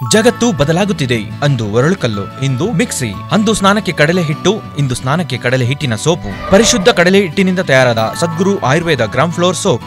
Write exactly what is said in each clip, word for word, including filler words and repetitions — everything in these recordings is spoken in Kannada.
ಜಗತ್ತು ಬದಲಾಗುತ್ತಿದೆ. ಅಂದು ಒರಳುಕಲ್ಲು, ಇಂದು ಮಿಕ್ಸಿ. ಅಂದು ಸ್ನಾನಕ್ಕೆ ಕಡಲೆ ಹಿಟ್ಟು, ಇಂದು ಸ್ನಾನಕ್ಕೆ ಕಡಲೆ ಹಿಟ್ಟಿನ ಸೋಪು. ಪರಿಶುದ್ಧ ಕಡಲೆ ಹಿಟ್ಟಿನಿಂದ ತಯಾರಾದ Sadguru Ayurveda gram flour soap.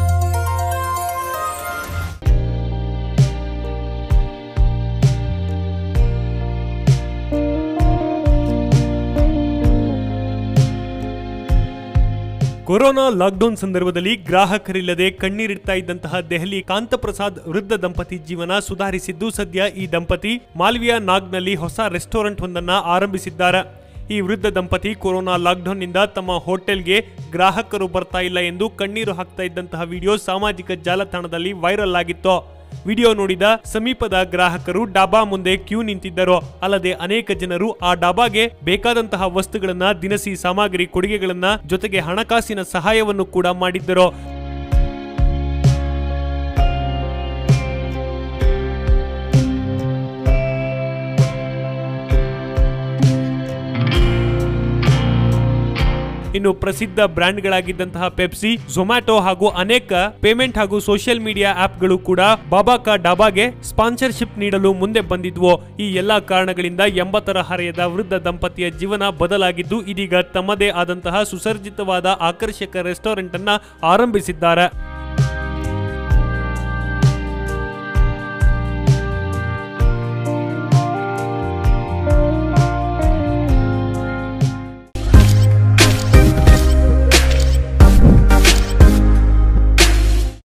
Corona lockdown ಸಂದರ್ಭದಲ್ಲಿ ಗ್ರಾಹಕರಿಲ್ಲದೆ ಕಣ್ಣೀರಿಡ್ತಾ ಇದ್ದಂತಹ ದೆಹಲಿ ಕಾಂತಪ್ರಸಾದ್ ವೃದ್ಧ ದಂಪತಿ ಜೀವನ ಸುಧಾರಿಸಿದ್ದು, ಸದ್ಯ ಈ ದಂಪತಿ ಮಾಲ್ವಿಯಾ ನಾಗ್ನಲ್ಲಿ ಹೊಸ ರೆಸ್ಟೋರೆಂಟ್ ಒಂದನ್ನು ಆರಂಭಿಸಿದ್ದಾರೆ. ಈ ವೃದ್ಧ ದಂಪತಿ ಕೊರೋನಾ ಲಾಕ್ಡೌನ್ನಿಂದ ತಮ್ಮ ಹೋಟೆಲ್ಗೆ ಗ್ರಾಹಕರು ಬರ್ತಾ ಇಲ್ಲ ಎಂದು ಕಣ್ಣೀರು ಹಾಕ್ತಾ ಇದ್ದಂತಹ ವಿಡಿಯೋ ಸಾಮಾಜಿಕ ಜಾಲತಾಣದಲ್ಲಿ ವೈರಲ್ ಆಗಿತ್ತು. ವಿಡಿಯೋ ನೋಡಿದ ಸಮೀಪದ ಗ್ರಾಹಕರು ಡಾಬಾ ಮುಂದೆ ಕ್ಯೂ ನಿಂತಿದ್ದರು. ಅಲ್ಲದೆ ಅನೇಕ ಜನರು ಆ ಡಾಬಾಗೆ ಬೇಕಾದಂತಹ ವಸ್ತುಗಳನ್ನ, ದಿನಸಿ ಸಾಮಗ್ರಿ, ಕೊಡುಗೆಗಳನ್ನ, ಜೊತೆಗೆ ಹಣಕಾಸಿನ ಸಹಾಯವನ್ನು ಕೂಡ ಮಾಡಿದ್ದರು. ಇನ್ನು ಪ್ರಸಿದ್ಧ ಬ್ರ್ಯಾಂಡ್ಗಳಾಗಿದ್ದಂತಹ ಪೆಪ್ಸಿ, ಝೊಮ್ಯಾಟೊ ಹಾಗೂ ಅನೇಕ ಪೇಮೆಂಟ್ ಹಾಗೂ ಸೋಷಿಯಲ್ ಮೀಡಿಯಾ ಆಪ್ಗಳು ಕೂಡ ಬಾಬಾಕಾ ಡಾಬಾಗೆ ಸ್ಪಾನ್ಸರ್ಶಿಪ್ ನೀಡಲು ಮುಂದೆ ಬಂದಿದ್ವು. ಈ ಎಲ್ಲಾ ಕಾರಣಗಳಿಂದ ಎಂಬತ್ತರ ಹರೆಯದ ವೃದ್ಧ ದಂಪತಿಯ ಜೀವನ ಬದಲಾಗಿದ್ದು, ಇದೀಗ ತಮ್ಮದೇ ಆದಂತಹ ಸುಸರ್ಜಿತವಾದ ಆಕರ್ಷಕ ರೆಸ್ಟೋರೆಂಟ್ ಅನ್ನ ಆರಂಭಿಸಿದ್ದಾರೆ.